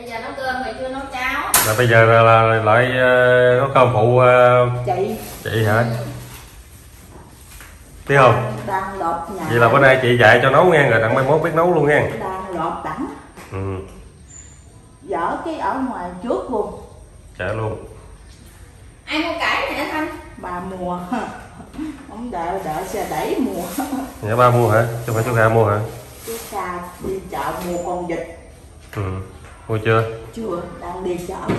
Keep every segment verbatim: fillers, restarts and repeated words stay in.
giờ nấu cơm rồi chưa nấu cháo. Là bây giờ là, là lại uh, nấu cơm phụ uh, chị chị hả? Biết không? Đang lột nhà. Vậy là bữa nay chị dạy cho nấu nghe, rồi đặng mai mốt biết nấu luôn nha. Đang lột đẳng. Ừ. Dở cái ở ngoài trước luôn. Chả luôn. Ai mua cải nè Thanh? Bà mua. Ông đợi đợi xe đẩy mua. Dạ ba mua hả? Chứ phải chú Kha mua hả? Chú Kha đi chợ mua con vịt. Ừ. Mua chưa? Chưa, đang đi chợ.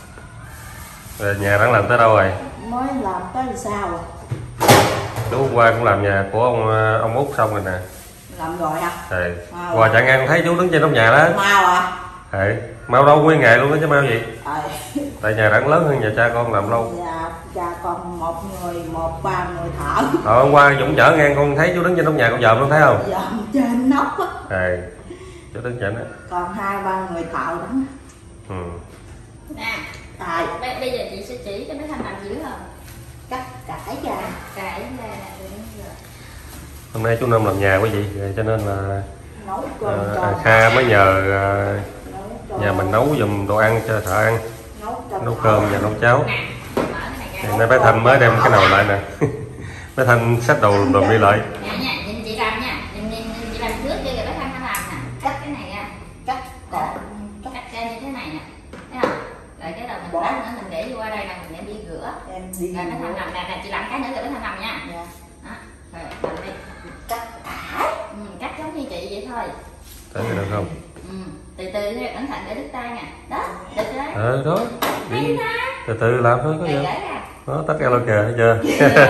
Rồi nhà đang làm tới đâu rồi? Mới làm tới sao rồi? Đúng hôm qua cũng làm nhà của ông ông Út xong rồi nè. Làm rồi hả? Rồi. À, Qua chẳng ngang thấy chú đứng trên nóc nhà đó. mau à? Rồi. Mau đâu nguyên ngày luôn đó chứ mau gì? À. Tại nhà đang lớn hơn nhà cha con làm lâu. Dạ, cha con một người, một ba người thợ. Rồi hôm qua Dũng chở ngang con thấy chú đứng trên nóc nhà con dòm không thấy không? Dòm trên nóc á. Rồi. Chú đứng trên đó. Còn hai ba người thợ đó. Ừ. Nè. Tại Bây, bây giờ chị sẽ chỉ cho mấy Thanh làm dữ không? cắt cải ra. Cải ra rồi. Hôm nay chú Năm làm nhà quý vị, cho nên là Nấu cơm à, cho Kha mới nhờ à, nấu cho nhà mình nấu giùm đồ ăn cho thợ ăn, nấu, cho nấu thợ. cơm và nấu cháo. Nè, mở cái này ra. Hôm nay bé Thanh mới đem cái nồi lại nè. Bé Thanh xách đồ đồ đi lại. Nha nha, nhìn chị làm nha. Nhìn, nhìn, nhìn chị làm trước cho rồi bé Thanh nó làm nè. Cắt cái này ra. Cắt Đó, cỏ. cắt ra như thế này nè. Thấy không? Rồi cái đầu mình lát nữa mình để vô qua đây nè, mình đem đi rửa. Em đi Rồi bé Thanh mua. làm nè, nè chị làm cái nữa rồi bé Thanh làm nha. Dạ. Đó. Rồi làm đi. Cắt cải. Ừ, cắt giống như chị vậy thôi. Thấy được không? Ừ, từ từ thôi, cẩn thận để đứt tay nè. Đó, được rồi. Ờ đó. Hay Đi. ta. Từ từ làm thôi có Rồi gì. gửi ra. Đó tắt alo kìa thấy chưa?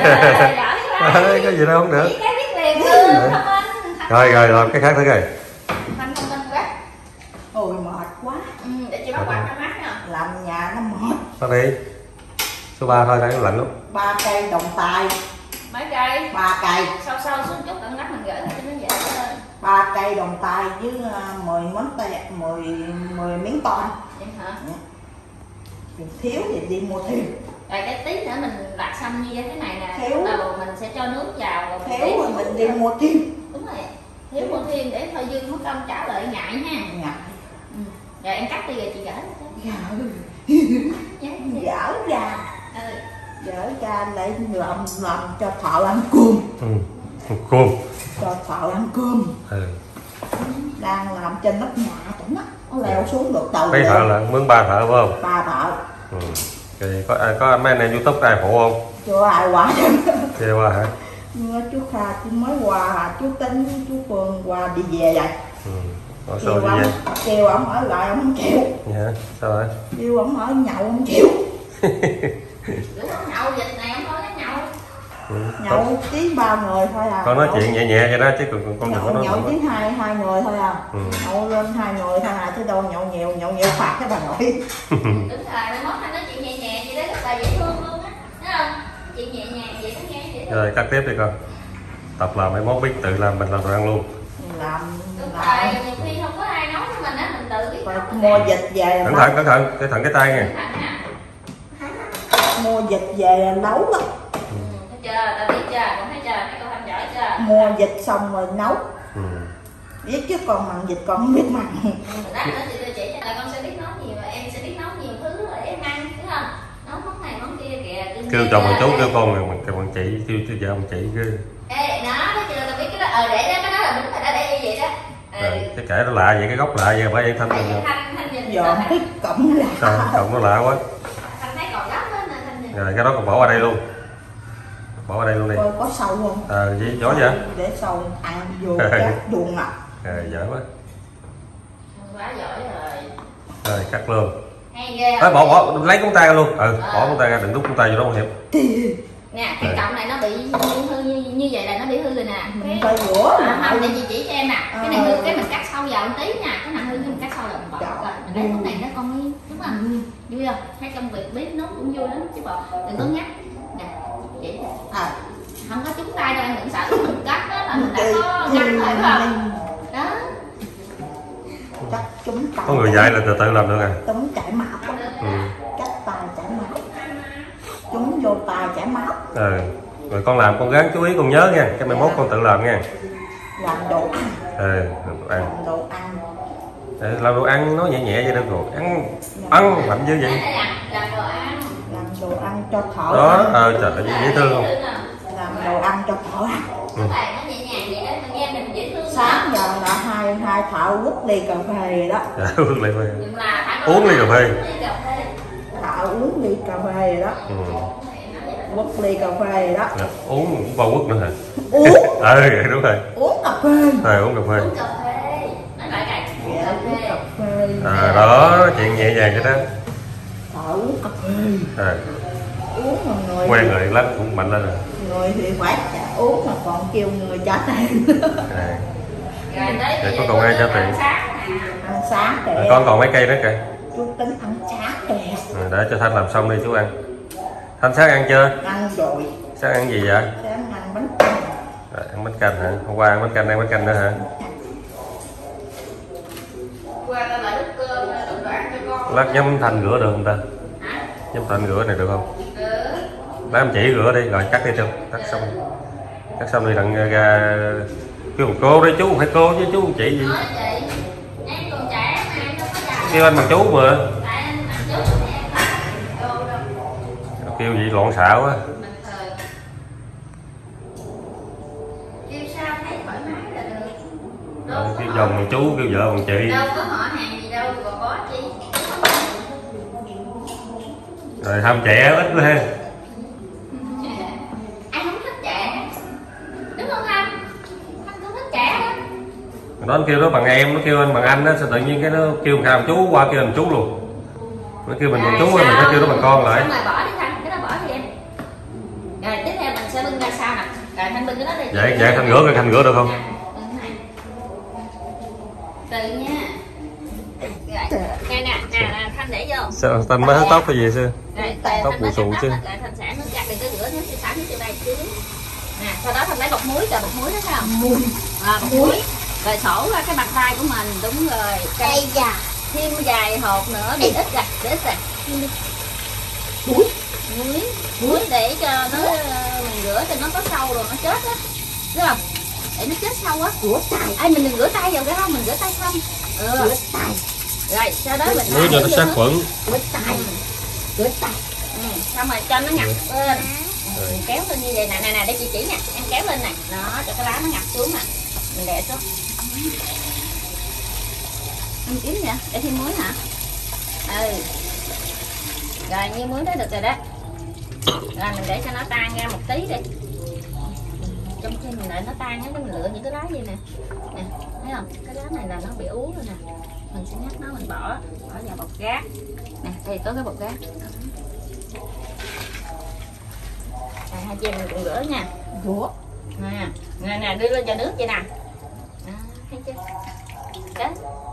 Rồi, Cái gì đâu không được. Chỉ cái biết liền luôn, thông minh. Rồi rồi làm cái khác thử coi. Thanh thông minh quá. Ôi mệt quá. Ừ, để chị bắt quạt cho mắt nè. Làm nhà nó mệt. Tắt đi. Số ba thôi thấy lạnh lắm. Ba cây đồng tài. Mấy cây. Ba cây. Sâu sâu xuống chút tận mắt mình gửi ra cho nó dễ hơn. Ba cây đồng tài với uh, mười món tay, mười mười miếng ton. Vậy hả? Thì thiếu thì đi mua thêm. Rồi cái tí nữa mình đặt xong như thế này nè. Thiếu. Đầu mình sẽ cho nước vào rồi Thiếu rồi mình đi mua thêm. Đúng rồi. Thiếu mua thêm để thôi dư mất công trả lợi ngại ha. Ngặt. Ừ. Rồi em cắt đi rồi chị gửi. Dở. Dở ra. Ừ. Dở ra để làm làm cho thợ ăn cơm. Ừ. Cơm. Cho thợ ăn cơm. Ừ. Đang làm trên nóc nhà chẳng á. Nó leo xuống được đầu. Mấy thợ là mướn ba thợ phải không? Ba thợ. Ừ. Thì có ai có mấy anh em YouTube ai phụ không? Chưa ai qua. Chưa qua hả? Chú Kha chú mới qua, chú Tính chú Phương qua đi về vậy. Ừ. Có Kêu sao đi ông, về? kêu ông ở lại ông không chịu. Dạ. Sao rồi? Kêu ông ở nhậu ông chịu. Đúng không? Nhậu dịch này không có cái nhậu. Ừ. Nhậu chí ba người thôi à. Con nói Nhậu- chuyện nhẹ nhẹ vậy đó chứ còn con đừng có Nhậu, nói nhậu mạnh chí quá. hai hai người thôi à. Ừ. Nhậu lên hai người thôi à chứ đâu nhậu nhiều, nhậu nhiều phạt cái bà nội. Đúng rồi, mai mốt anh nói chuyện nhẹ nhẹ chị đấy rất là dễ thương luôn á. Thấy không? Chuyện nhẹ nhàng vậy có nghe dễ thương. Rồi cắt tiếp đi con. Tập làm mấy món biết tự làm mình làm đồ ăn luôn. Làm Đúng làm rồi, nhiều khi không có ai nói cho mình á, mình tự biết phải nấu. mua vịt về Cẩn nấu. thận cẩn thận, cẩn thận cái tay nha. Cẩn thận nha. Mua vịt về nấu á. Ừ, thấy chưa? Ta biết chưa? Con thấy chưa? Mấy con tham giỏi chưa? Mua vịt xong rồi nấu. Ừ. Biết chứ còn mặn vịt còn không biết mặn. Ừ, lát nữa thì tôi chỉ cho là con sẽ biết nấu nhiều và em sẽ biết nấu nhiều thứ rồi để em ăn, đúng không? Nấu món này món kia kìa. Tôi Kêu nghe chồng là- mình chú kêu con rồi mình kêu bằng chị, kêu kêu vợ bằng chị cứ. Ê, đó, thấy chưa? Tao biết cái đó. Ờ, để đó, cái đó là đúng rồi đó, để y vậy đó. Ừ. Rồi, cái kẻ nó lạ vậy, cái gốc lạ vậy bởi vậy Thanh Tại mình vì Thanh, Thanh nhìn Giờ sao không Thanh- biết cổng là sao chồng nó lạ quá. Thanh thấy còn gốc đó nè, Thanh nhìn. Rồi cái đó còn bỏ qua đây luôn. Bỏ qua đây luôn đi. coi có sâu không. Ờ gì gió vậy? Để sâu ăn vô cái chuồng ngập. Rồi dở quá. Quá giỏi rồi. Rồi cắt luôn. Hay ghê Đó, không? bỏ bỏ lấy con tay ra luôn. Ừ, Ờ. bỏ con tay ra đừng đút con tay vô đó không hiệp. Nè, cái cọng này nó bị như, hư như, như vậy là nó bị hư rồi nè. Mình Cái phải rửa à, lại. không, để chị chỉ cho em nè. Cái này Ờ. hư cái mình cắt sâu vào một tí nha. Cái này hư cái mình cắt sâu là mình bỏ Dạ. rồi. Mình lấy con này nó con đi, đúng không? Vui không? Thấy công việc bếp nấu cũng vui lắm chứ bộ. Đừng có ngắt. Nè, chị. À, Không có trúng tay đâu em đừng sợ mình cắt đó là mình đã có ngắt rồi phải không? Đó. chắc chúng tay. Có người dạy là từ từ làm được à. Chúng chảy máu. Ừ. Cắt tay chảy máu. Chúng vô tay chảy máu. Ừ. Rồi con làm con gắng chú ý con nhớ nha, cái mai mốt con tự làm nha. Làm đồ ăn. Ừ, ăn. Làm đồ ăn. Làm đồ ăn nó nhẹ nhẹ vậy đâu rồi ăn ăn mạnh như vậy. Làm đồ ăn, làm đồ ăn cho thỏ Đó ăn. ờ trời ơi dễ thương không? Làm đồ ăn cho thỏ ăn. các bạn nó nhẹ nhàng vậy đó, mình nghe mình dễ thương. Sáng giờ là hai hai thợ quất ly cà phê đó. Dạ, uống ly phê. Nhưng mà phải Uống ly cà phê. ly cà phê. Thợ uống ly cà phê rồi đó. Ừ. Quất ly cà phê rồi đó. Dạ, uống cũng bao quất nữa hả? Uống. Ờ đúng rồi. Uống cà phê. Rồi uống cà phê. Uống cà phê. Nói lại này. Dạ, Cà uống phê. cà phê. À, đó chuyện nhẹ nhàng vậy đó. Thợ uống cà phê. À, Uống mà người quen rồi lắm cũng mạnh lên rồi. người thì phải trả uống mà còn kêu người trả tiền. À. Rồi tới Để bây có giờ còn ai tôi trả ăn tiền? sáng nè. Ăn sáng À, kìa. con còn mấy cây nữa kìa. Chú tính ăn sáng kìa. À, để cho Thanh làm xong đi chú ăn. Thanh sáng ăn chưa? Ăn rồi. Sáng ăn gì vậy? Sáng ăn bánh canh. À, ăn bánh canh hả? Hôm qua ăn bánh canh, ăn bánh canh nữa hả? Qua tao lại đút cơm, đút đồ ăn cho con. Lát nhắm Thanh rửa được không ta? Hả? Nhắm Thanh rửa này được không? Ừ. Lát em chỉ rửa đi, rồi cắt đi cho. Cắt xong. Cắt xong đi đặng ra kêu một cô đấy chú, phải cô chứ chú không chỉ gì. Nói chị, em còn trẻ mà em đâu có già. Kêu anh bằng chú mà. Tại anh làm chú thì em phải đồ đâu. Kêu gì loạn xạo á. Bình thường. Kêu sao thấy thoải mái là được. Đâu có Kêu họ- chồng bằng chú, kêu vợ bằng chị. đâu có họ hàng gì đâu, còn có chi. Rồi tham trẻ ít quá ha. Ai không thích trẻ, đúng không anh? Anh cũng thích trẻ đó. Đó anh kêu nó bằng em, nó kêu anh bằng anh đó, sao tự nhiên cái nó kêu một bằng chú qua kêu mình chú luôn. Nó kêu mình bằng chú rồi mình phải kêu nó bằng con lại. Xong rồi bỏ đi Thanh, cái đó bỏ đi em. Rồi tiếp theo mình sẽ bưng ra sau nè. Rồi Thanh bưng cái đó đi. Vậy vậy Thanh rửa coi Thanh rửa được không? Nè, bưng cái này. Từ nha. Rồi, nè nè, nè, nè, Thanh để vô. Sao Thanh mới hớt tóc hay gì xưa? Rồi, Tóc bù xù chứ. Rồi Thanh sẽ nó gạt đi cái rửa nước xả nước vô đây chứ. Nè, sau đó Thanh lấy bột muối, chờ bột muối đó thấy không? Muối. À, bột muối. Rồi sổ ra cái bàn tay của mình, đúng rồi. Cây già. Thêm vài hột nữa, để ít ra, để ít ra. Muối. Muối. Muối để cho nó mình rửa cho nó có sâu rồi nó chết á. Thấy không? Để nó chết sâu á. Rửa tay. Ai mình đừng rửa tay vào cái không, mình rửa tay không. Ừ. Rửa tay. Rồi, sau đó mình Muối cho nó sát khuẩn. rửa tay. Rửa tay. Ừ, xong rồi cho nó ngập lên. Ừ, kéo lên như vậy nè, nè nè để chị chỉ nè, em kéo lên nè, đó cho cái lá nó ngập xuống nè, mình để xuống. Em kiếm nè, để thêm muối hả? Ừ. Rồi như muối đó được rồi đó. Rồi mình để cho nó tan ra một tí đi. Trong khi mình đợi nó tan á, mình lựa những cái lá gì nè, nè, thấy không? Cái lá này là nó bị ú rồi nè, mình sẽ nhắc nó mình bỏ, bỏ vào bột gác. Nè, đây có cái bột gác. Rồi hai chị em mình cùng rửa nha. Rửa. Nè, nè nè đưa lên cho nước vậy nè. Đó, thấy chưa? Đó.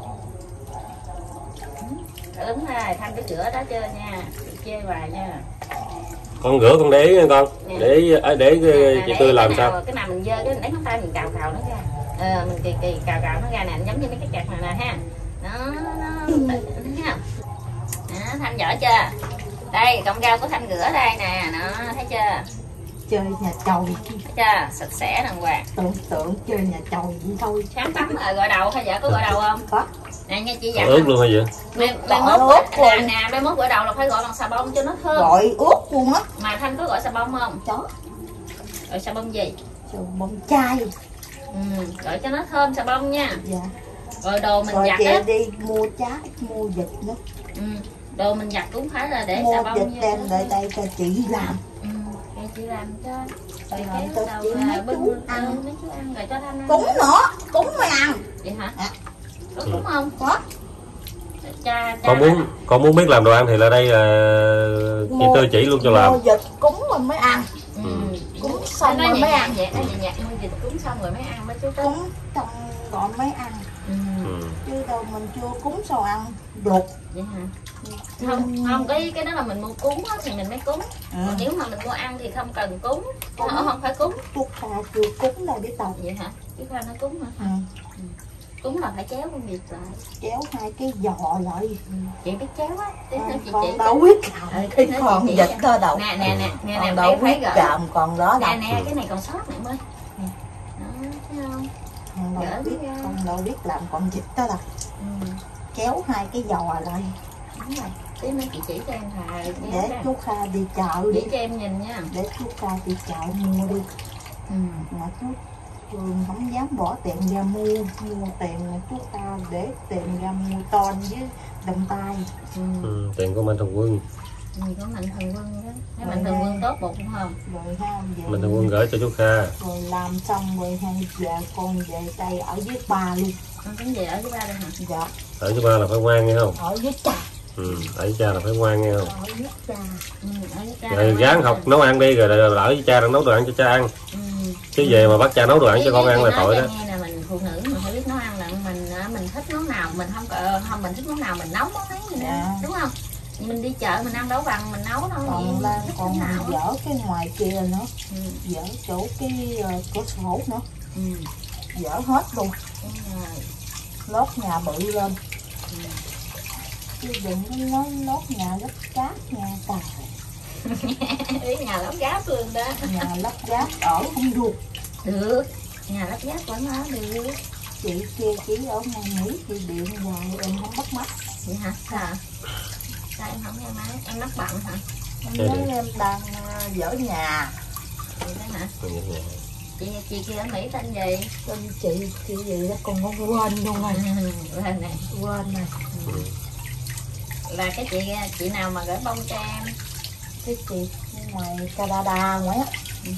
Đúng rồi, Thanh cái rửa đó chưa nha, chê hoài nha. Con rửa con để ý nha con. Để để, để chị Tươi làm cái nào, sao? cái nào mình dơ cái lấy ngón tay mình cào cào nó ra. Ờ, mình kỳ kỳ cào cào nó ra nè, giống như mấy cái chặt này nè ha. Đó, nó thấy không? Đó, Thanh giỏi chưa? Đây, cọng rau của Thanh rửa đây nè, nó thấy chưa? Chơi nhà chồng. Thấy chưa? Sạch sẽ đàng hoàng. Tưởng tượng chơi nhà chồng vậy thôi. Sáng tắm rồi gội đầu hay vợ có gội đầu không? Có. Nè nha chị dặn. Ướt luôn hay vậy? Mai mai Gội mốt ướt nè luôn. nè, mai mốt gội đầu là phải gội bằng xà bông cho nó thơm. Gọi ướt luôn á. Mà Thanh có gọi xà bông không? Chó. Gọi xà bông gì? Rồi bông chai. Ừ, gọi cho nó thơm xà bông nha. Dạ. Rồi đồ mình Rồi giặt chị á. đi mua trái, mua vịt nữa. Ừ, đồ mình giặt cũng phải là để Mua xà bông vịt vô đem cho- lại đây cho chị làm. Ừ, để chị làm cho. Chị Rồi làm kéo cho đầu chị là mấy bưng- chú ừ, ăn. mấy chú ăn rồi cho Thanh ăn. Cúng nữa, cúng mới ăn. Vậy hả? À. Có cúng không? Có. Cha, cha Con muốn con muốn biết làm đồ ăn thì là đây là chị Mua- Tươi chỉ luôn cho làm. Mua vịt cúng rồi mới ăn. Ừ. Cúng xong Nó rồi nhẹ mới nhàng ăn. vậy, nó nhẹ nhàng mua vịt cúng xong rồi mới ăn mấy chú Tết. Cúng xong rồi mới ăn. Ừ. Ừ. Chứ đâu mình chưa cúng sao ăn được. Vậy hả? Không, không cái cái đó là mình mua cúng á thì mình mới cúng. Ừ. Còn nếu mà mình mua ăn thì không cần cúng. Không, không phải cúng. Chút ta chưa cúng đâu biết đâu. Vậy hả? Chứ khoan nó cúng hả? Ừ. Cúng là phải chéo con vịt lại. Kéo hai cái giò lại. Ừ. Chị biết chéo á, tí nữa chị chỉ. Con đâu biết làm Ừ, cái tí nữa con chị chỉ vịt cho. đó đâu. Nè nè nè, nghe nè, Con phải đâu phải biết gỡ. làm con đó đâu. Nè nè, cái này còn sót nè em ơi. Nè. Đó, thấy không? Con đâu Gỡ biết, ra. con đâu biết làm con vịt đó đâu. Ừ. kéo hai cái giò lại. Đúng rồi. Tí mấy chị chỉ cho em thà Để chú Kha đi chợ đi. Chỉ cho em nhìn nha. Để chú Kha đi chợ mua đi. Ừ. Mà chú Phương không dám bỏ tiền ra mua. Mua tiền chú Kha để tiền ra mua ton với đồng tay. Ừ. Ừ, tiền của Mạnh Thường Quân. Ừ, có Mạnh Thường Quân đó. Cái Mạnh Thường Quân tốt bụng không? Rồi ha, về Mạnh Thường Quân gửi cho chú Kha. rồi làm xong rồi hay về con về đây ở với ba luôn. Con tính về ở với ba đây hả? Dạ. Ở với ba là phải ngoan nghe không? Ở với cha. Ừ, ở với cha là phải ngoan nghe không? Ở với cha. Ừ, ở với cha Rồi gắng học nấu ăn đi rồi, rồi, rồi ở với cha đang nấu đồ ăn cho cha ăn. Ừ. Chứ về mà bắt cha nấu đồ ăn cho con ăn là tội đó. Nghe là mình phụ nữ mình phải biết nấu ăn, là mình mình thích món nào mình không không mình thích món nào mình nấu món ấy gì nữa, đúng không? Mình đi chợ mình ăn đâu bằng mình nấu đâu. Còn là còn dở cái ngoài kia nữa. Ừ. Dở chỗ cái uh, cửa sổ nữa. Ừ. Dở hết luôn. Lót nhà bự lên. Ừ. Chứ đừng có nói lót nhà lắp ráp nhà tài. Biết nhà lắp ráp luôn đó. Nhà lắp ráp ở không được. Được. Nhà lắp ráp vẫn ở được. Chị kia chỉ ở ngoài Mỹ chị điện hoài em không bắt mắt. Vậy hả? Sao? Sao em không nghe máy? Em mắc bận hả? Em nói em đang uh, dở nhà. Vậy đó hả? Chị chị kia ở Mỹ tên gì? Tên chị chị gì đó còn không quên luôn rồi. Quên này. Quên này. Ừ. Là cái chị chị nào mà gửi bông cho em? Cái chị ngoài Canada ngoài á. Ừ.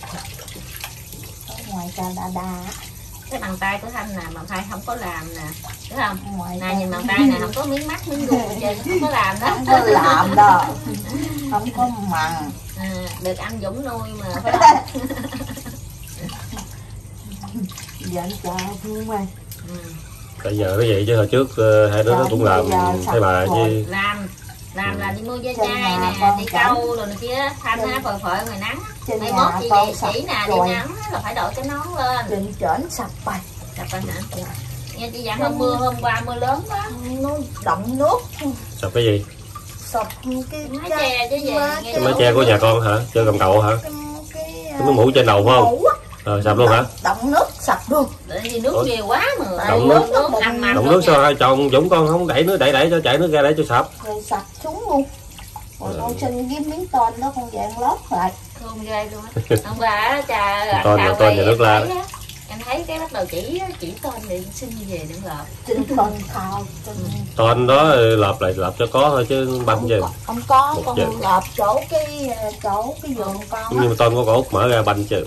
Ở ngoài Canada. Cái bàn tay của Thanh nè, bàn tay không có làm nè, đúng không? Ngoài này nhìn bàn tay này không có miếng mắt miếng gùi trên, không có làm đó. Không có làm đâu. Không có mặn. À, được anh Dũng nuôi mà phải không? Dạ anh chào Phương ơi. Ừ. Bây giờ nó vậy chứ hồi trước uh, hai đứa nó cũng làm thấy bà chứ. Làm làm là đi mua da Trên chai nhà nè, con đi cảnh. câu rồi này kia, Thanh á phơi phơi ngoài nắng. Trên Mai nhà mốt chị con về sạch chỉ nè, đi rồi. nắng là phải đội cái nón lên. Trên trển sạch bạch. Sạch rồi hả? Nghe chị dặn hôm mưa hôm qua mưa lớn quá. Nó đọng nước. Sập cái gì? Sập cái Mái che chứ gì? Nghe Cái mái che của nhà con hả? Chơi cầm cậu hả? Cái, cái, Cái mái mũ trên đầu phải không? Rồi sập luôn hả? Đọng nước sạch luôn. Tại vì nước nhiều quá mà. Đọng nước. nước ăn mặn. Đọng nước sao hai chồng Dũng con không đẩy nước đẩy đẩy cho chảy nước ra để cho sập. Rồi sạch xuống luôn. Rồi Ừ. con xin cái miếng ton đó con vàng lót lại. Không ghê luôn á. Hôm qua á trà Ton là ton nhà nước la. Em thấy cái bắt đầu chỉ chỉ ton thì xin về đừng lợp. Xin ton khao. Ton đó lợp lại lợp cho có thôi chứ băm gì. Không có, Một con giờ. lợp chỗ cái chỗ cái giường con á. Nhưng mà ton có cổ Út mở ra banh chứ.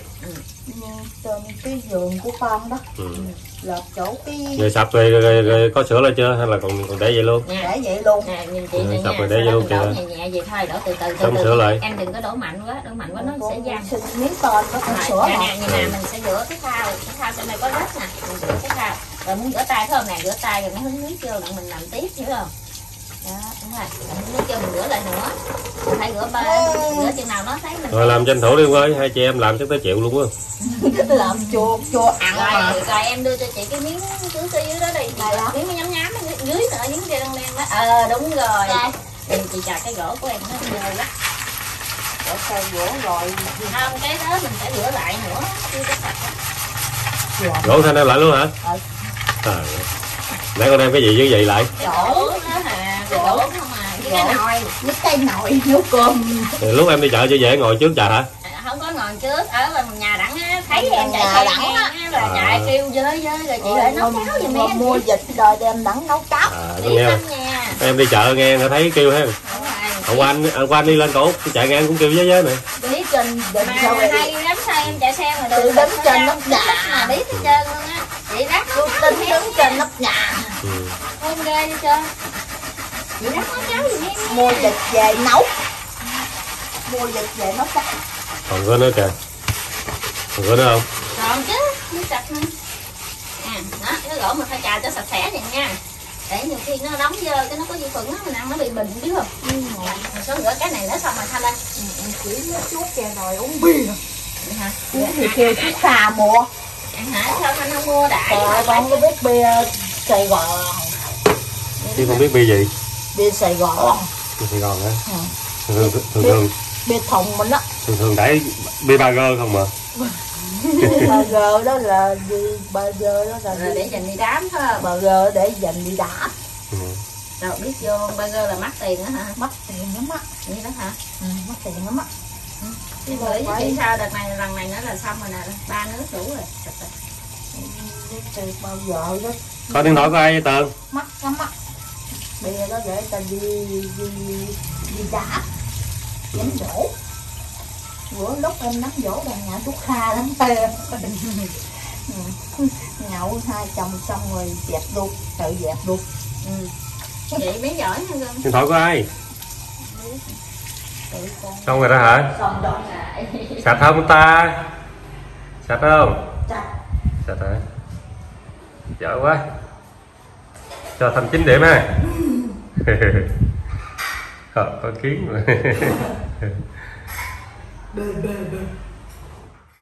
Trên cái giường của con đó. Ừ. Lợp chỗ cái Rồi sập rồi, rồi, rồi, rồi có sửa lại chưa hay là còn còn để vậy luôn? Nè, để vậy luôn. nè nhìn chị Ừ, này sắp nha. rồi để Sau vô đó luôn mình đổ kìa. nhẹ nhẹ vậy thôi, đổ từ từ từ Xong từ. sửa lại. Em đừng có đổ mạnh quá, đổ mạnh quá nó Con sẽ giăng. xin miếng ton đó con Rồi, sửa nè, lại. nè, như nè mình sẽ rửa cái thao, cái thao trên đây có đất nè, mình rửa cái thao. Rồi muốn rửa tay phải không nè, rửa tay rồi mới hứng nước vô rồi mình làm tiếp, hiểu không? Đó, đúng rồi. Rồi hứng nước vô mình rửa lại nữa. Mình phải rửa ba, rửa chừng nào nó thấy mình. Rồi làm tranh thủ đi ơi, hai chị em làm chắc tới chịu luôn á. Làm chua chua ăn mà. Rồi, rồi em đưa cho chị cái miếng cứ cái dưới đó đi. Này đó. Miếng nhám nhám ở dưới nữa, miếng kia đen đen đó. Ờ đúng rồi. Thì chị chà cái gỗ của em nó nhiều quá. Để sao rửa rồi. Không, cái đó mình phải rửa lại nữa, chưa có sạch đó. Gỗ thanh em lại luôn hả? Ừ. Trời ơi. Nãy con đem cái gì với vậy lại? Cái gỗ đó hả? Cái gỗ không à, cái cái nồi. Với cây nồi nấu cơm. Thì lúc em đi chợ cho dễ ngồi trước trà hả? À, không có ngồi trước, ở bên nhà đẳng á, thấy em chạy Nhà xe Đẳng á. ngang á, rồi chạy kêu với với rồi chị lại nấu cháo giùm em. Mua vịt rồi đem đắng nấu cháo. À, Đi nghe thăm nhà. em đi chợ nghe người ta thấy kêu ha. Đúng rồi. Hôm qua anh, hôm qua anh đi lên cổ chạy ngang cũng kêu với với này. Đi trên định Mà sao vậy? hay lắm sao em chạy xe mà Chị được đứng trên nóc nhà. mà biết hết trơn luôn á. Chị rắc nấu cháo Tính đứng trên nóc nhà. Ừ. không ghê đi trơn. Chị rắc nấu cháo giùm em. Mua vịt về nấu. Mua vịt về nấu cháo. Còn có nữa kìa. Còn có nữa không? Còn chứ, nước sạch nè. À, đó, cái gỗ mình phải chà cho sạch sẽ vậy nha. Để nhiều khi nó đóng dơ cái nó có vi khuẩn á, mình ăn nó bị bệnh biết không? Ừ. Mình xuống rửa cái này nữa xong rồi Thanh ơi. Em chỉ nó chút kè rồi uống bia. Vậy hả? Uống thì kêu chú Kha mua. Ăn hả? Sao Thanh không mua đại? Rồi con có biết bia Sài Gòn. Chứ không biết bia gì? Bia Sài Gòn. Bia Sài Gòn hả? Ừ. Thường thường thường thường, Bia thùng mình đó. thường, thường đẩy bia ba gơ không mà. Bà gờ đó là gì? Bà gờ đó là Rồi gì? để dành đi đám thôi. Bà gờ để dành đi đá. Ừ. Rồi biết vô burger là mắc tiền á hả? Mắc tiền lắm á. Như đó hả? Ừ, mắc tiền lắm á. Chứ gửi cho chị sao đợt này lần này nữa là xong rồi nè, ba nước đủ rồi. Từ bao giờ đó Có điện thoại của ai vậy Tường? mắc lắm á. Bây giờ đó để ta đi đi đi đá đánh dỗ. Bữa lúc em đánh dỗ đàn nhà thuốc Kha lắm tê. Nhậu hai chồng xong rồi dẹp luôn, tự dẹp luôn. Ừ. Chị bé giỏi ha Gương. Điện thoại của ai? Tự con Xong rồi đó hả? Còn đoạn lại. Sạch không ta? Sạch không? chặt. Sạch hả? Giỏi quá. Cho thành chín điểm ha. Ờ, có kiến rồi. Bê bê bê.